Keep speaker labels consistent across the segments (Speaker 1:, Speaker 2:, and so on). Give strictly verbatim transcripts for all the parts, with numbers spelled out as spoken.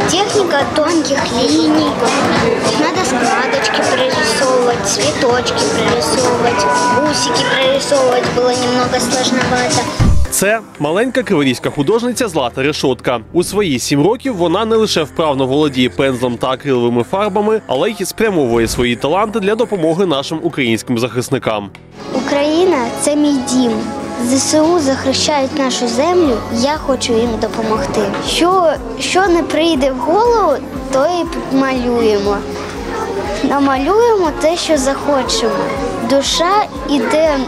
Speaker 1: Техника тонких линий. Надо складочки прорисовывать, цветочки прорисовывать, усики прорисовывать было немного сложновато.
Speaker 2: Це маленька криворізька художниця Злата Решотка. У свої сім років вона не лише вправно володіє пензлем та акриловими фарбами, але й спрямовує свої таланти для допомоги нашим українським захисникам.
Speaker 1: Україна – це мій дім. ЗСУ захищають нашу землю, я хочу їм допомогти. Що, що не прийде в голову, то і малюємо. Намалюємо те, що захочемо. Душа йде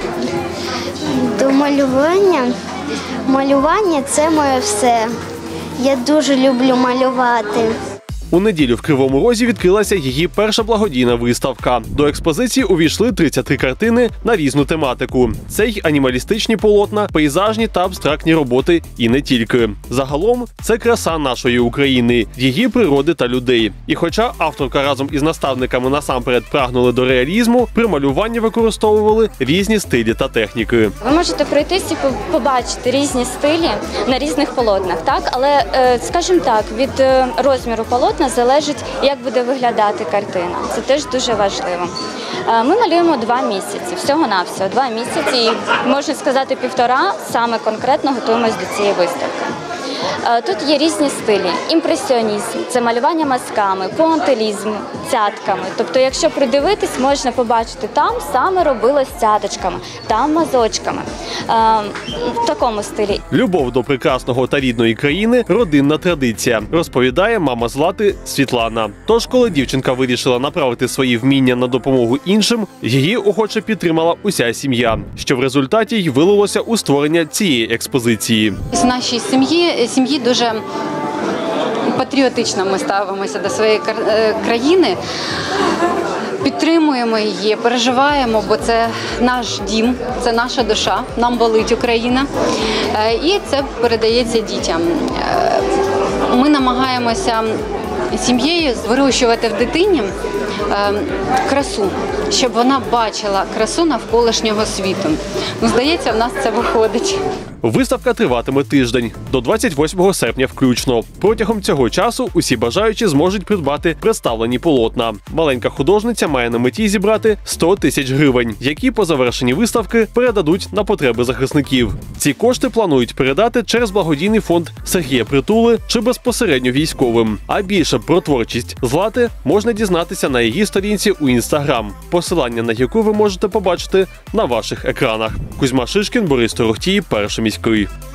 Speaker 1: до малювання. Малювання – це моє все. Я дуже люблю малювати.
Speaker 2: У неділю в Кривому Розі відкрилася її перша благодійна виставка. До експозиції увійшли тридцять три картини на різну тематику. Це й анімалістичні полотна, пейзажні та абстрактні роботи і не тільки. Загалом це краса нашої України, її природи та людей. І хоча авторка разом із наставниками насамперед прагнули до реалізму, при малюванні використовували різні стилі та техніки.
Speaker 3: Ви можете пройтись і побачити різні стилі на різних полотнах, так? Але, скажімо так, від розміру полотна залежить, як буде виглядати картина. Це теж дуже важливо. Ми малюємо два місяці, всього-навсього два місяці, і, можна сказати, півтора саме конкретно готуємось до цієї виставки. Тут є різні стилі. Імпресіонізм – це малювання мазками, пуантилізм – цятками. Тобто, якщо придивитись, можна побачити, там саме робилось цяточками, там мазочками. В такому стилі.
Speaker 2: Любов до прекрасного та рідної країни – родинна традиція, розповідає мама Злати Світлана. Тож, коли дівчинка вирішила направити свої вміння на допомогу іншим, її охоче підтримала уся сім'я, що в результаті й вилилося у створення цієї експозиції.
Speaker 4: В нашій сім'ї сім'ї дуже патріотично ми ставимося до своєї країни, підтримуємо її, переживаємо, бо це наш дім, це наша душа, нам болить Україна, і це передається дітям. Ми намагаємося сім'єю вирощувати в дитині красу, щоб вона бачила красу навколишнього світу. Ну, здається, в нас це виходить.
Speaker 2: Виставка триватиме тиждень, до двадцять восьмого серпня включно. Протягом цього часу усі бажаючі зможуть придбати представлені полотна. Маленька художниця має на меті зібрати сто тисяч гривень, які по завершенні виставки передадуть на потреби захисників. Ці кошти планують передати через благодійний фонд Сергія Притули чи безпосередньо військовим. А більше про творчість Злати можна дізнатися на її сторінці у Інстаграм, посилання на яку ви можете побачити на ваших екранах. Кузьма Шишкін, Борис Торохтій, Перший міський.